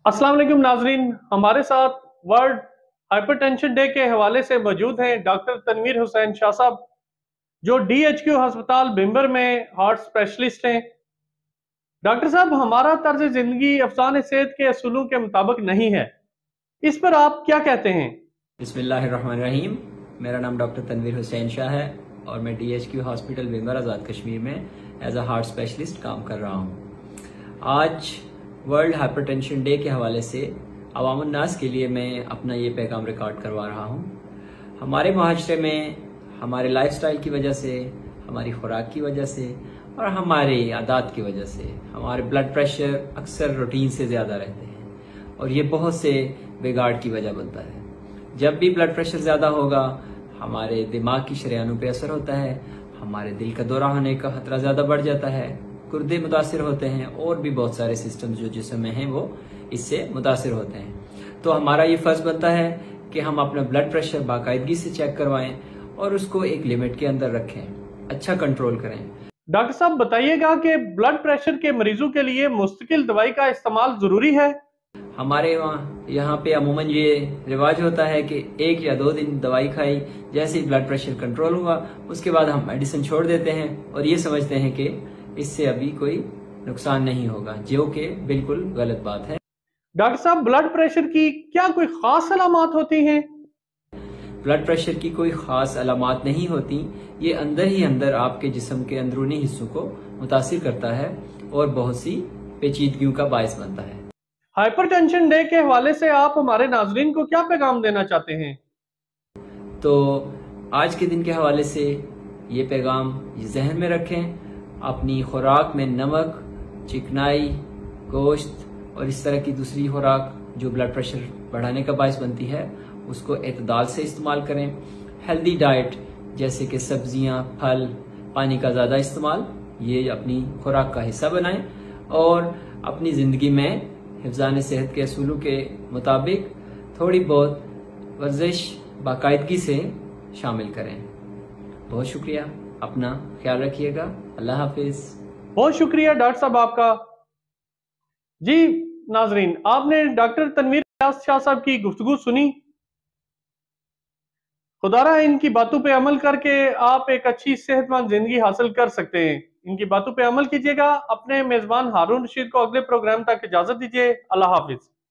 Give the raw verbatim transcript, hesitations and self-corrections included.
अस्सलाम वालेकुम नाजरीन, हमारे साथ वर्ल्ड हाइपरटेंशन डे के हवाले से मौजूद हैं डॉक्टर तनवीर हुसैन शाह साहब, जो डीएचक्यू अस्पताल बिम्बर में हार्ट स्पेशलिस्ट हैं। डॉक्टर साहब, हमारा तर्ज जिंदगी अफसान सेहत के असूलों के मुताबिक नहीं है, इस पर आप क्या कहते हैं? बिस्मिल्लाहिर्रहमानिर्रहीम। मेरा नाम डॉक्टर तनवीर हुसैन शाह है और मैं डीएचक्यू हॉस्पिटल बिम्बर आज़ाद कश्मीर में एज अ हार्ट स्पेशलिस्ट काम कर रहा हूँ। आज वर्ल्ड हाइपरटेंशन डे के हवाले से अवामुन नास के लिए मैं अपना ये पैगाम रिकॉर्ड करवा रहा हूँ। हमारे माशरे में हमारे लाइफस्टाइल की वजह से, हमारी खुराक की वजह से और हमारे आदत की वजह से हमारे ब्लड प्रेशर अक्सर रूटीन से ज़्यादा रहते हैं और ये बहुत से बिगाड़ की वजह बनता है। जब भी ब्लड प्रेशर ज़्यादा होगा, हमारे दिमाग की शरेयानों पे असर होता है, हमारे दिल का दौरा होने का खतरा ज़्यादा बढ़ जाता है, गुर्दे मुतासिर होते हैं और भी बहुत सारे सिस्टम जो जिस्म में हैं वो इससे मुतासिर होते हैं। तो हमारा ये फर्ज बनता है कि हम अपना ब्लड प्रेशर बाकायदगी से चेक करवाएं और उसको एक लिमिट के अंदर रखें, अच्छा कंट्रोल करें। डॉक्टर साहब, बताइएगा कि ब्लड प्रेशर के मरीजों के लिए मुस्तकिल दवाई का इस्तेमाल जरूरी है? हमारे वहाँ यहाँ पे अमूमन ये रिवाज होता है कि एक या दो दिन दवाई खाई, जैसे ही ब्लड प्रेशर कंट्रोल हुआ उसके बाद हम मेडिसिन छोड़ देते हैं और ये समझते हैं कि इससे अभी कोई नुकसान नहीं होगा, जो कि बिल्कुल गलत बात है। डॉक्टर साहब, ब्लड प्रेशर की क्या कोई खास अलामत होती हैं? ब्लड प्रेशर की कोई खास अलामत नहीं होती, ये अंदर ही अंदर आपके जिस्म के अंदरूनी हिस्सों को मुतासिर करता है और बहुत सी पेचीदगियों का बायस बनता है। हाइपरटेंशन डे के हवाले से आप हमारे नाजरीन को क्या पैगाम देना चाहते हैं? तो आज के दिन के हवाले से ये पैगाम जहन में रखें, अपनी खुराक में नमक, चिकनाई, गोश्त और इस तरह की दूसरी खुराक जो ब्लड प्रेशर बढ़ाने का बायस बनती है उसको एतदाल से इस्तेमाल करें। हेल्दी डाइट जैसे कि सब्जियां, फल, पानी का ज़्यादा इस्तेमाल, ये अपनी खुराक का हिस्सा बनाएं और अपनी ज़िंदगी में हिफ्ज़ान सेहत के असूलों के मुताबिक थोड़ी बहुत वर्जिश बाकायदगी से शामिल करें। बहुत शुक्रिया, अपना ख्याल रखिएगा। अल्लाह हाफिज। बहुत शुक्रिया डॉक्टर साहब आपका। जी नाजरीन, आपने डॉक्टर तनवीर शाह साहब की गुफ्तगू सुनी। खुदारा इनकी बातों पे अमल करके आप एक अच्छी सेहतमंद जिंदगी हासिल कर सकते हैं। इनकी बातों पे अमल कीजिएगा। अपने मेजबान हारून रशीद को अगले प्रोग्राम तक इजाजत दीजिए। अल्लाह हाफिज।